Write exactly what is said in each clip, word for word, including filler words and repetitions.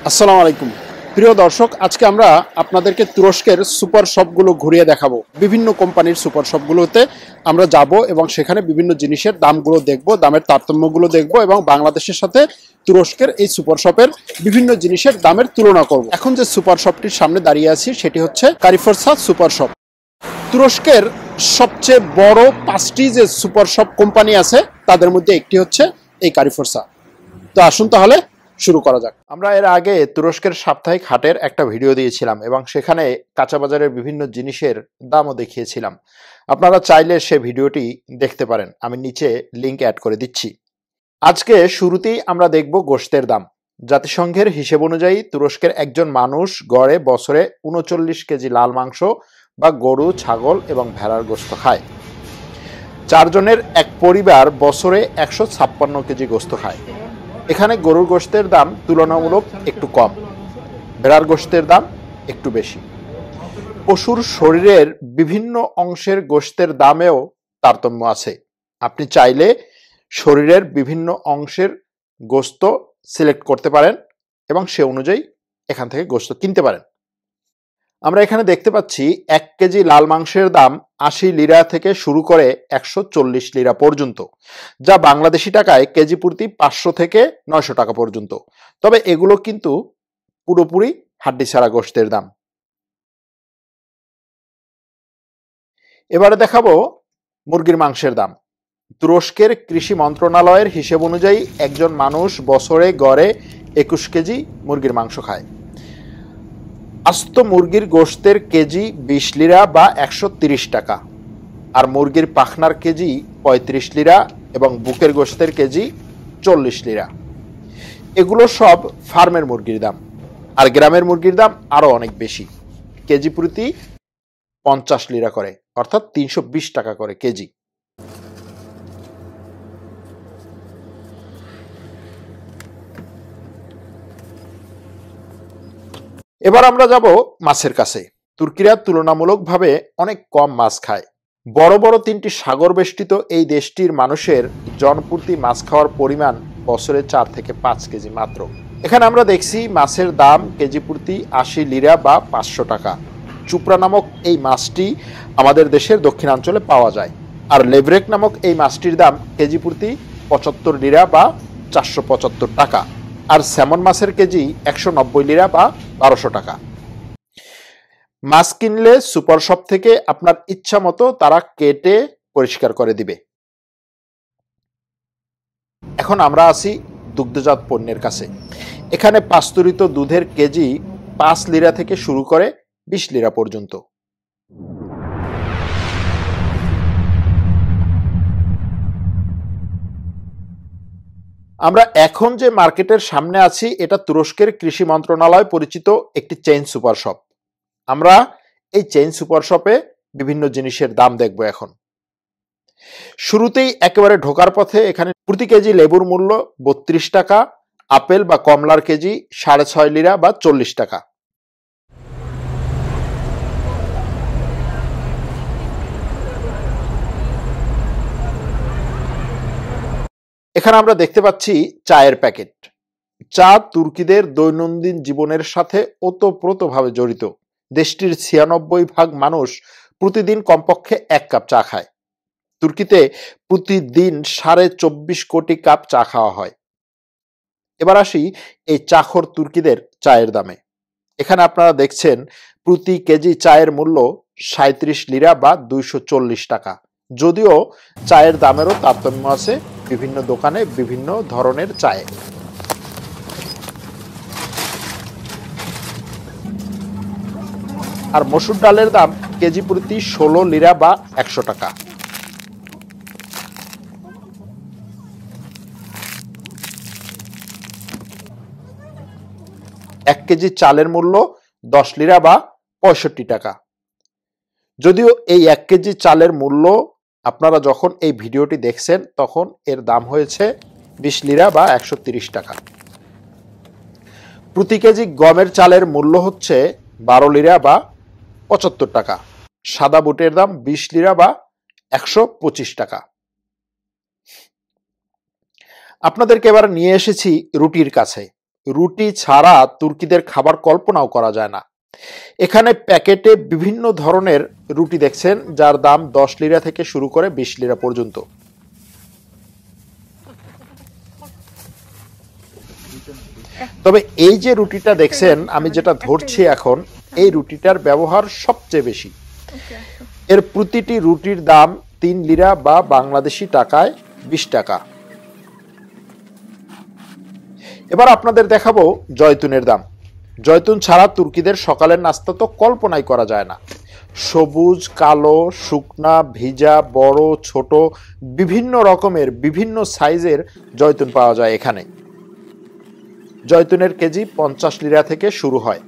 আসসালামু আলাইকুম প্রিয় দর্শক, আজকে আমরা আপনাদেরকে তুরস্কের সুপার শপগুলো ঘুরিয়ে দেখাবো। বিভিন্ন কোম্পানির সুপার শপগুলোতে আমরা যাব এবং সেখানে বিভিন্ন জিনিসের দামগুলো দেখব, দামের তারতম্যগুলো দেখব এবং বাংলাদেশের সাথে তুরস্কের এই সুপার শপের বিভিন্ন জিনিসের দামের তুলনা করব। এখন যে সুপার শপটির সামনে দাঁড়িয়ে আছি সেটি হচ্ছে কারিফোরসা সুপার শপ। তুরস্কের সবচেয়ে বড় পাঁচটি যে সুপার শপ কোম্পানি আছে তাদের মধ্যে একটি হচ্ছে এই কারিফোরসা। তো আসুন তাহলে শুরু করা যাক। আমরা এর আগে তুরস্কের সাপ্তাহিক হাটের একটা ভিডিও দিয়েছিলাম এবং সেখানে কাঁচা বাজারের বিভিন্ন জিনিসের দামও দেখিয়েছিলাম। আপনারা চাইলে সে ভিডিওটি দেখতে পারেন, আমি নিচে লিংক অ্যাড করে দিচ্ছি। আজকে শুরুতেই আমরা দেখব গোশতের দাম। জাতিসংঘের হিসেব অনুযায়ী তুরস্কের একজন মানুষ গড়ে বছরে উনচল্লিশ কেজি লাল মাংস বা গরু, ছাগল এবং ভেড়ার গোশত খায়। চারজনের এক পরিবার বছরে একশো ছাপ্পান্ন কেজি গোশত খায়। এখানে গরুর গোশতের দাম তুলনামূলক একটু কম, ভেড়ার গোশতের দাম একটু বেশি। পশুর শরীরের বিভিন্ন অংশের গোশতের দামেও তারতম্য আছে। আপনি চাইলে শরীরের বিভিন্ন অংশের গোশত সিলেক্ট করতে পারেন এবং সে অনুযায়ী এখান থেকে গোশত কিনতে পারেন। আমরা এখানে দেখতে পাচ্ছি এক কেজি লাল মাংসের দাম আশি লিরা থেকে শুরু করে একশো চল্লিশ লিরা পর্যন্ত, যা বাংলাদেশি টাকায় কেজি প্রতি পাঁচশো থেকে নয়শো টাকা পর্যন্ত। তবে এগুলো কিন্তু পুরোপুরি হাড্ডি ছাড়া গোশতের দাম। এবারে দেখাবো মুরগির মাংসের দাম। তুরস্কের কৃষি মন্ত্রণালয়ের হিসেব অনুযায়ী একজন মানুষ বছরে গড়ে একুশ কেজি মুরগির মাংস খায়। আস্ত মুরগির গোশতের কেজি বিশ লিরা বা একশো তিরিশ টাকা, আর মুরগির পাখনার কেজি পঁয়ত্রিশ লিরা এবং বুকের গোশতের কেজি চল্লিশ লিরা। এগুলো সব ফার্মের মুরগির দাম, আর গ্রামের মুরগির দাম আরো অনেক বেশি, কেজি প্রতি পঞ্চাশ লিরা করে, অর্থাৎ তিনশো বিশ টাকা করে কেজি। এবার আমরা যাব মাছের কাছে। তুর্কিরা তুলনামূলকভাবে অনেক কম মাছ খায়। বড় বড় তিনটি সাগর বেষ্টিত এই দেশটির মানুষের জনপ্রতি মাছ খাওয়ার পরিমাণ বছরে চার থেকে পাঁচ কেজি মাত্র। এখানে আমরা দেখছি মাছের দাম কেজি প্রতি আশি লিরা বা পাঁচশো টাকা। চুপড়া নামক এই মাছটি আমাদের দেশের দক্ষিণাঞ্চলে পাওয়া যায়, আর লেভরেক নামক এই মাছটির দাম কেজি প্রতি পঁচাত্তর লিরা বা চারশো পঁচাত্তর টাকা, আর স্যামন মাছের কেজি একশো নব্বই লিরা বা বারোশো টাকা। মাছ কিনলে সুপার শপ থেকে আপনার ইচ্ছা মতো তারা কেটে পরিষ্কার করে দিবে। এখন আমরা আছি দুগ্ধজাত পণ্যের কাছে। এখানে পাস্তুরিত দুধের কেজি পাঁচ লিরা থেকে শুরু করে বিশ লিরা পর্যন্ত। আমরা এখন যে মার্কেটের সামনে আছি এটা তুরস্কের কৃষি মন্ত্রণালয় পরিচিত একটি চেইন সুপার শপ। আমরা এই চেইন সুপার শপে বিভিন্ন জিনিসের দাম দেখব। এখন শুরুতেই একেবারে ঢোকার পথে এখানে প্রতি কেজি লেবুর মূল্য বত্রিশ টাকা, আপেল বা কমলার কেজি সাড়ে ছয় লিরা বা চল্লিশ টাকা। এখানে আমরা দেখতে পাচ্ছি চায়ের প্যাকেট। চা তুর্কিদের দৈনন্দিন জীবনের সাথে ওতপ্রোতভাবে জড়িত। দেশটির ছিয়ানব্বই ভাগ মানুষ প্রতিদিন কমপক্ষে এক কাপ চা খায়। তুর্কিতে প্রতিদিন সাড়ে চব্বিশ কোটি কাপ চা খাওয়া হয়। এবার আসি এই চাখর তুর্কিদের চায়ের দামে। এখানে আপনারা দেখছেন প্রতি কেজি চায়ের মূল্য সাঁত্রিশ লিরা বা দুইশো চল্লিশ টাকা। যদিও চায়ের দামেরও তারতম্য আছে বিভিন্ন দোকানে বিভিন্ন ধরনের চায়ে। আর মসুর ডালের দাম কেজি প্রতি ষোলো লিরা বা একশো টাকা। এক কেজি চালের মূল্য দশ লিরা বা পঁয়ষট্টি টাকা। যদিও এই এক কেজি চালের মূল্য আপনারা যখন এই ভিডিওটি দেখছেন তখন এর দাম হয়েছে বিশ লিরা বা একশো তিরিশ টাকা। প্রতি কেজি গমের চালের মূল্য হচ্ছে বারো লিরা বা পঁচাত্তর টাকা। সাদা বুটের দাম বিশ লিরা বা একশো পঁচিশ টাকা। আপনাদেরকে এবার নিয়ে এসেছি রুটির কাছে। রুটি ছাড়া তুর্কিদের খাবার কল্পনাও করা যায় না। এখানে প্যাকেটে বিভিন্ন ধরনের রুটি দেখছেন, যার দাম দশ লিরা থেকে শুরু করে বিশ লিরা পর্যন্ত। তবে এই যে রুটিটা দেখছেন, আমি যেটা ধরছি এখন, এই রুটিটার ব্যবহার সবচেয়ে বেশি। এর প্রতিটি রুটির দাম তিন লিরা বা বাংলাদেশি টাকায় বিশ টাকা। এবার আপনাদের দেখাবো জয়তুনের দাম। জয়তুন ছাড়া তুর্কিদের সকালের নাস্তা তো কল্পনাই করা যায় না। সবুজ, কালো, শুকনা, ভিজা, বড়, ছোট, বিভিন্ন রকমের বিভিন্ন সাইজের জয়তুন পাওয়া যায় এখানে। জয়তুনের কেজি পঞ্চাশ লিরা থেকে শুরু হয়।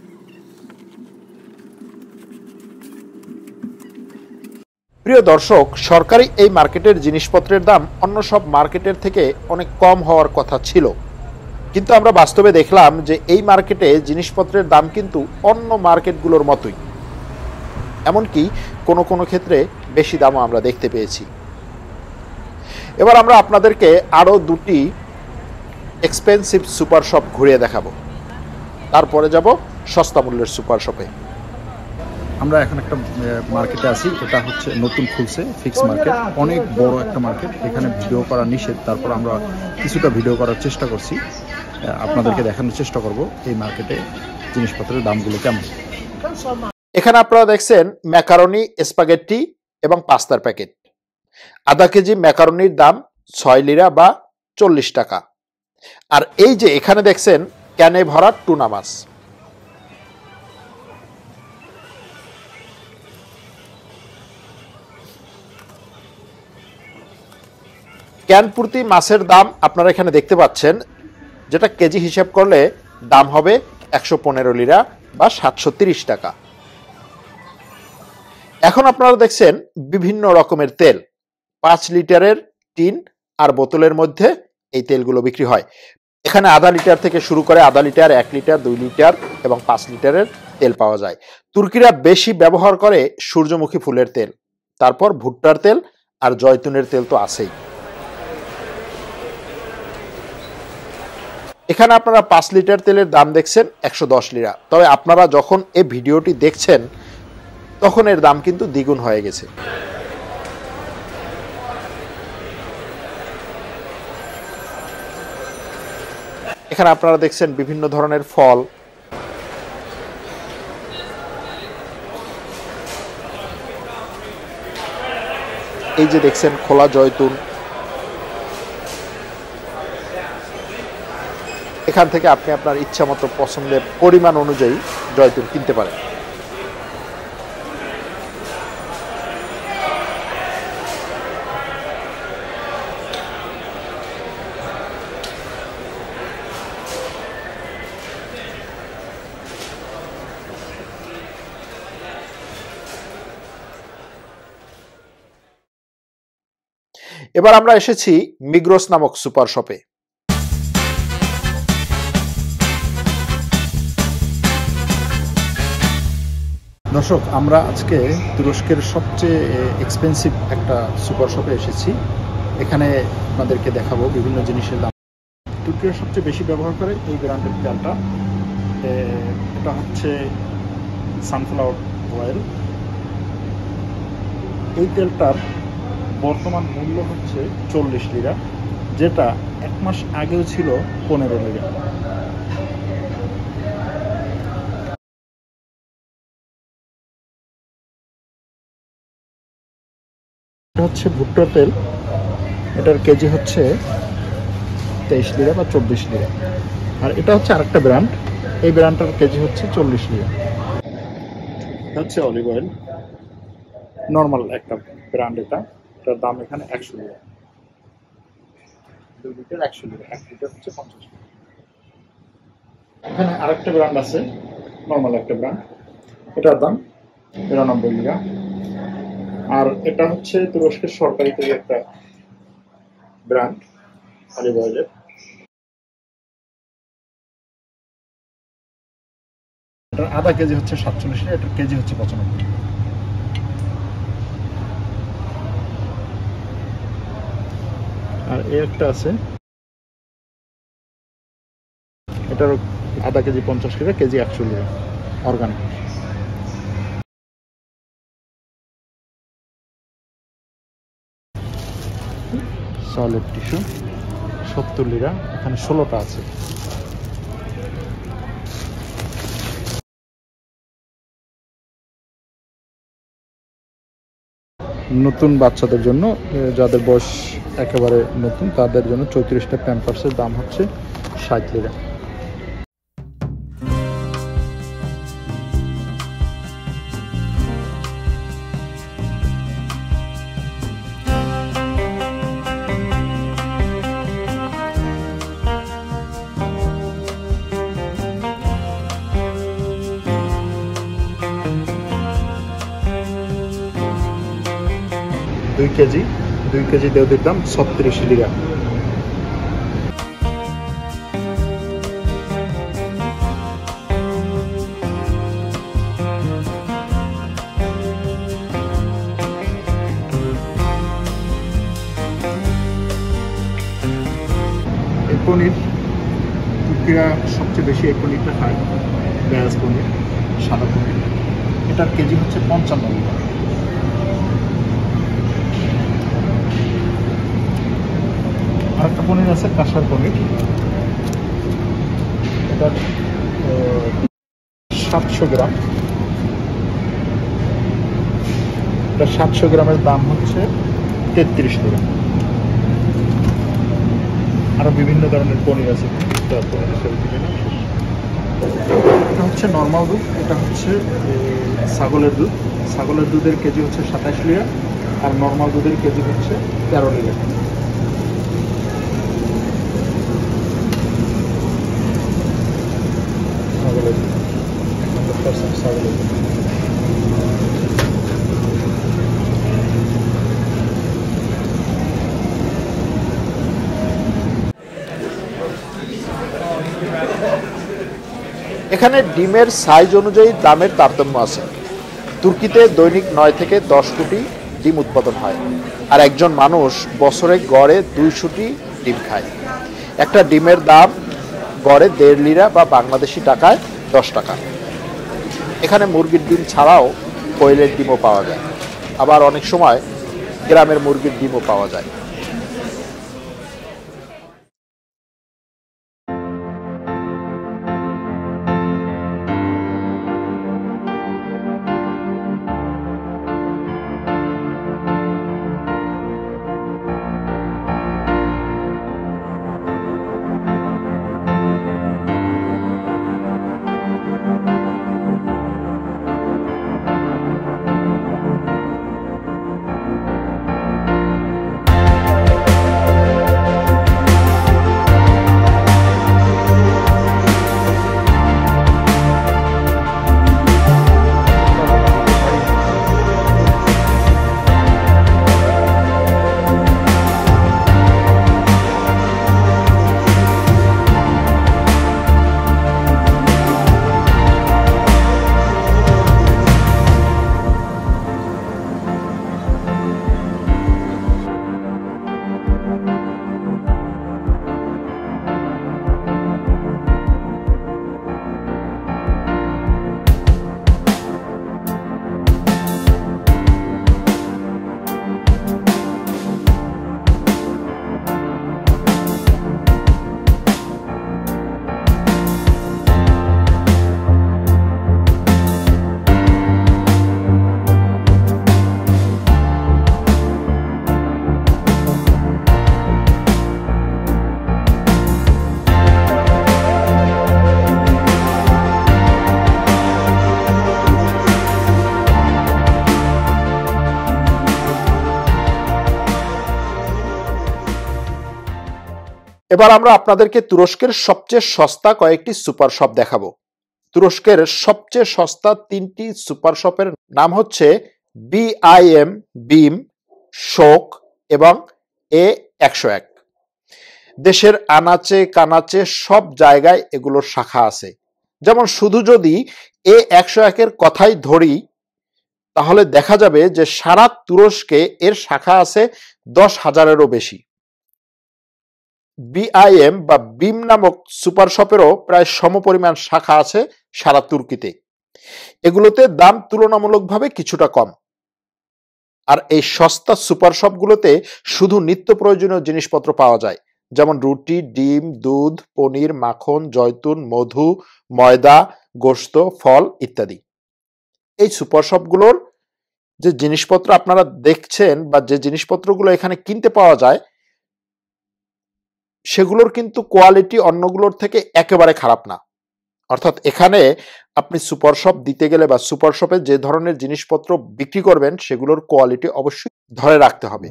প্রিয় দর্শক, সরকারি এই মার্কেটের জিনিসপত্রের দাম অন্য সব মার্কেটের থেকে অনেক কম হওয়ার কথা ছিল, কিন্তু আমরা বাস্তবে দেখলাম যে এই মার্কেটে জিনিসপত্রের দাম কিন্তু অন্য মার্কেটগুলোর মতোই, এমনকি কোনো কোনো ক্ষেত্রে বেশি দামও আমরা দেখতে পেয়েছি। এবার আমরা আপনাদেরকে আরও দুটি এক্সপেন্সিভ সুপার শপ ঘুরিয়ে দেখাবো, তারপরে যাব সস্তা মূল্যের সুপার শপে। আমরা এখন একটা মার্কেটে আছি, এটা হচ্ছে নতুন খুলছে ফিক্স মার্কেট, অনেক বড় একটা মার্কেট। এখানে ভিডিও করা নিষেধ, তারপর আমরা কিছুটা ভিডিও করার চেষ্টা করছি, আপনাদেরকে দেখানোর চেষ্টা করব এই মার্কেটে জিনিসপত্রের দামগুলো কেমন। এখানে আপনারা দেখছেন ম্যাকারনি, স্পাগেটি এবং পাস্তার প্যাকেট। আধা কেজি ম্যাকারনির দাম ছয় লিরা বা চল্লিশ টাকা। আর এই যে এখানে দেখছেন ক্যানে ভরা টুনা মাছ। ক্যান প্রতি মাছের দাম আপনারা এখানে দেখতে পাচ্ছেন, যেটা কেজি হিসাব করলে দাম হবে একশো পনেরো লিরা বা সাতশো তিরিশ টাকা। এখন আপনারা দেখছেন বিভিন্ন রকমের তেল, পাঁচ লিটারের টিন আর বোতলের মধ্যে এই তেলগুলো বিক্রি হয়। এখানে আধা লিটার থেকে শুরু করে আধা লিটার, এক লিটার, দুই লিটার এবং পাঁচ লিটারের তেল পাওয়া যায়। তুর্কিরা বেশি ব্যবহার করে সূর্যমুখী ফুলের তেল, তারপর ভুট্টার তেল আর জয়তুনের তেল তো আছেই। এখানে আপনারা পাঁচ লিটার তেলের দাম দেখছেন একশো দশ লিরা। তবে আপনারা যখন এই ভিডিওটি দেখছেন তখন এর দাম কিন্তু দ্বিগুণ হয়ে গেছে। এখানে আপনারা দেখছেন বিভিন্ন ধরনের ফল, এই যে দেখছেন খোলা জয়তুন। এখান থেকে আপনি আপনার ইচ্ছা মতো পছন্দের পরিমাণ অনুযায়ী জয়তুন কিনতে পারেন। এবার আমরা এসেছি মিগ্রোস নামক সুপার শপে। দর্শক, আমরা আজকে তুরস্কের সবচেয়ে এক্সপেন্সিভ একটা সুপার শপে এসেছি। এখানে আপনাদেরকে দেখাবো বিভিন্ন জিনিসের দাম। তুর্কিরা সবচেয়ে বেশি ব্যবহার করে এই ব্র্যান্ডের তেলটা, এটা হচ্ছে সানফ্লাওয়ার অয়েল। এই তেলটার বর্তমান মূল্য হচ্ছে চল্লিশ লিরা, যেটা এক মাস আগেও ছিল পনেরো লিরা। এটা হচ্ছে ভুট্টার তেল, এটার কেজি হচ্ছে তেইশ লিরা বা চব্বিশ লিরা। আর এটা হচ্ছে আরেকটা ব্র্যান্ড, এই ব্র্যান্ডটার কেজি হচ্ছে চল্লিশ লিরা। এটা হচ্ছে অলিভ অয়েল, নর্মাল একটা ব্র্যান্ড। এটা এটার দাম এখানে একশো লিরা, দুই লিটার একশো লিরা, এক লিটার হচ্ছে পঞ্চাশ লিরা। এখানে আরেকটা ব্র্যান্ড আছে, নর্মাল একটা ব্র্যান্ড, এটার দাম নিরানব্বই লিরা। আর এটা হচ্ছে তুরস্কের সরকারি তৈরি একটা ব্র্যান্ড অলিভ অয়েলের। এটার আধা কেজি হচ্ছে সাতচল্লিশ লিরা, এটার কেজি হচ্ছে পঁচানব্বই। আর এই একটা আছে, এটার আধা কেজি পঞ্চাশ লিরা, কেজি একশো লিরা অর্গানিক। সলিড টিস্যু সত্তর লিরা, এখানে ষোলোটা আছে। নতুন বাচ্চাদের জন্য, যাদের বয়স একেবারে নতুন তাদের জন্য চৌত্রিশটা প্যাম্পার্সের দাম হচ্ছে ষাট লিরা। দুই কেজি দুই কেজি দেওয়ার দাম ছত্রিশ লিরা। এই পনির তুর্কিরা সবচেয়ে বেশি এই পনিরটা খায়, পেঁয়াজ পনির, সাদা পনির। এটার কেজি হচ্ছে পঞ্চান্ন লিরা। আরেকটা পনির আছে কাঁসার পনির, এটা সাতশো গ্রাম। এটা সাতশো গ্রামের দাম হচ্ছে তেত্রিশ লিরা। আরো বিভিন্ন ধরনের পনির আছে, এটা হচ্ছে নর্মাল দুধ, এটা হচ্ছে ছাগলের দুধ। ছাগলের দুধের কেজি হচ্ছে সাতাশ লিরা, আর নর্মাল দুধের কেজি হচ্ছে তেরো লিরা। ছাগলের দুধ ছাগলের দুধ এখানে ডিমের সাইজ অনুযায়ী দামের তারতম্য আছে। তুর্কিতে দৈনিক নয় থেকে দশ কোটি ডিম উৎপাদন হয়, আর একজন মানুষ বছরে গড়ে দুইশোটি ডিম খায়। একটা ডিমের দাম গড়ে দেড় লিরা বা বাংলাদেশি টাকায় দশ টাকা। এখানে মুরগির ডিম ছাড়াও কোয়েলের ডিমও পাওয়া যায়, আবার অনেক সময় গ্রামের মুরগির ডিমও পাওয়া যায়। এবার আমরা আপনাদেরকে তুরস্কের সবচেয়ে সস্তা কয়েকটি সুপার শপ দেখাবো। তুরস্কের সবচেয়ে সস্তা তিনটি সুপার শপের নাম হচ্ছে বিআইএম, বিম, শোক এবং এ একশো এক। দেশের আনাচে কানাচে সব জায়গায় এগুলোর শাখা আছে। যেমন শুধু যদি এ একশো একের কথাই ধরি, তাহলে দেখা যাবে যে সারা তুরস্কে এর শাখা আছে দশ হাজারেরও বেশি। বিআইএম বা বিম নামক সুপার শপেরও প্রায় সমপরিমাণ শাখা আছে সারা তুর্কিতে। এগুলোতে দাম তুলনামূলকভাবে কিছুটা কম। আর এই সস্তা সুপার শপগুলোতে শুধু নিত্য প্রয়োজনীয় জিনিসপত্র পাওয়া যায়, যেমন রুটি, ডিম, দুধ, পনির, মাখন, জয়তুন, মধু, ময়দা, গোশত, ফল ইত্যাদি। এই সুপার শপগুলোর যে জিনিসপত্র আপনারা দেখছেন বা যে জিনিসপত্রগুলো এখানে কিনতে পাওয়া যায়, সেগুলোর কিন্তু কোয়ালিটি অন্যগুলোর থেকে একেবারে খারাপ না। অর্থাৎ এখানে আপনি সুপার শপ দিতে গেলে বা সুপার শপে যে ধরনের জিনিসপত্র বিক্রি করবেন সেগুলোর কোয়ালিটি অবশ্যই ধরে রাখতে হবে।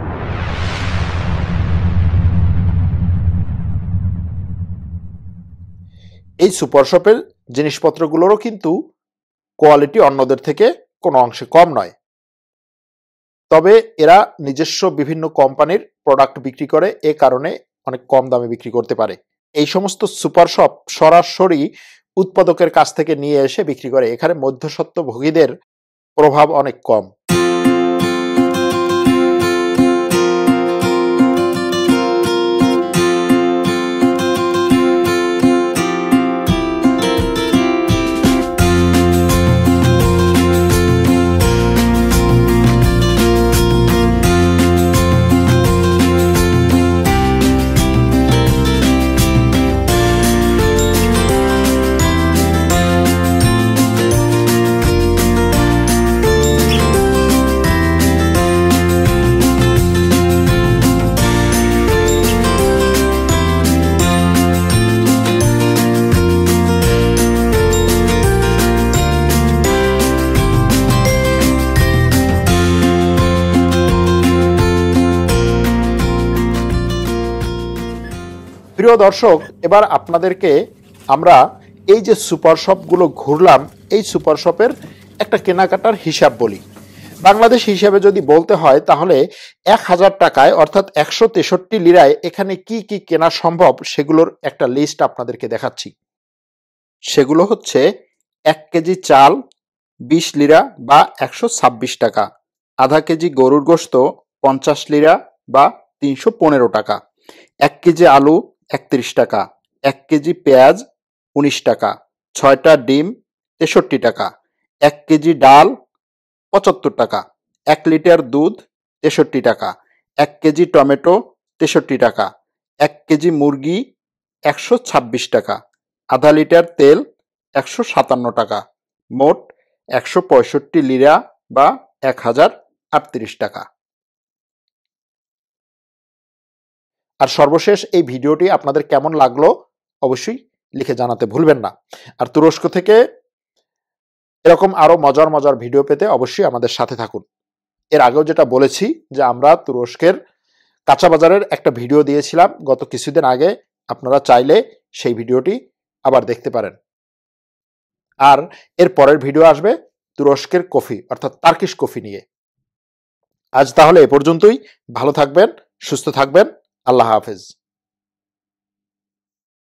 এই সুপার শপের জিনিসপত্রগুলোরও কিন্তু কোয়ালিটি অন্যদের থেকে কোনো অংশে কম নয়। তবে এরা নিজস্ব বিভিন্ন কোম্পানির প্রোডাক্ট বিক্রি করে, এ কারণে অনেক কম দামে বিক্রি করতে পারে। এই সমস্ত সুপার শপ সরাসরি উৎপাদকের কাছ থেকে নিয়ে এসে বিক্রি করে। এখানে মধ্যস্বত্বভোগীদের প্রভাব অনেক কম। প্রিয় দর্শক, এবার আপনাদেরকে আমরা এই যে সুপার শপগুলো ঘুরলাম, এই সুপার শপের একটা কেনাকাটার হিসাব বলি। বাংলাদেশ হিসাবে যদি বলতে হয় তাহলে এক হাজার টাকায় অর্থাৎ একশো তেষট্টি লিরায় এখানে কি কি কেনা সম্ভব সেগুলোর একটা লিস্ট আপনাদেরকে দেখাচ্ছি। সেগুলো হচ্ছে এক কেজি চাল বিশ লিরা বা একশো ছাব্বিশ টাকা, আধা কেজি গরুর গোশত পঞ্চাশ লিরা বা তিনশো পনেরো টাকা, এক কেজি আলু একত্রিশ টাকা, এক কেজি পেঁয়াজ উনিশ টাকা, ছয়টা ডিম তেষট্টি টাকা, এক কেজি ডাল পঁচাত্তর টাকা, এক লিটার দুধ তেষট্টি টাকা, এক কেজি টমেটো তেষট্টি টাকা, এক কেজি মুরগি একশো ছাব্বিশ টাকা, আধা লিটার তেল একশো সাতান্ন টাকা, মোট একশো পঁয়ষট্টি লিরা বা এক হাজার আটত্রিশ টাকা। আর সর্বশেষ এই ভিডিওটি আপনাদের কেমন লাগলো অবশ্যই লিখে জানাতে ভুলবেন না। আর তুরস্ক থেকে এরকম আরো মজার মজার ভিডিও পেতে অবশ্যই আমাদের সাথে থাকুন। এর আগেও যেটা বলেছি যে আমরা তুরস্কের কাঁচা বাজারের একটা ভিডিও দিয়েছিলাম গত কিছুদিন আগে, আপনারা চাইলে সেই ভিডিওটি আবার দেখতে পারেন। আর এর পরের ভিডিও আসবে তুরস্কের কফি অর্থাৎ টার্কিশ কফি নিয়ে। আজ তাহলে এ পর্যন্তই। ভালো থাকবেন, সুস্থ থাকবেন। আল্লাহ হাফেজ।